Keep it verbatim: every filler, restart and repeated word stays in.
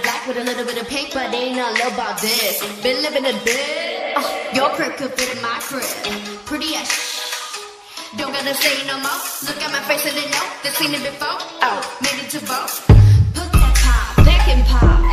black with a little bit of pink, but ain't all about this. Been living a bit. Uh, your crib could fit in my crib. Pretty as sh. Don't gotta say no more. Look at my face and they know they've seen it before. Oh, made it to vote. Put that pop, back and pop.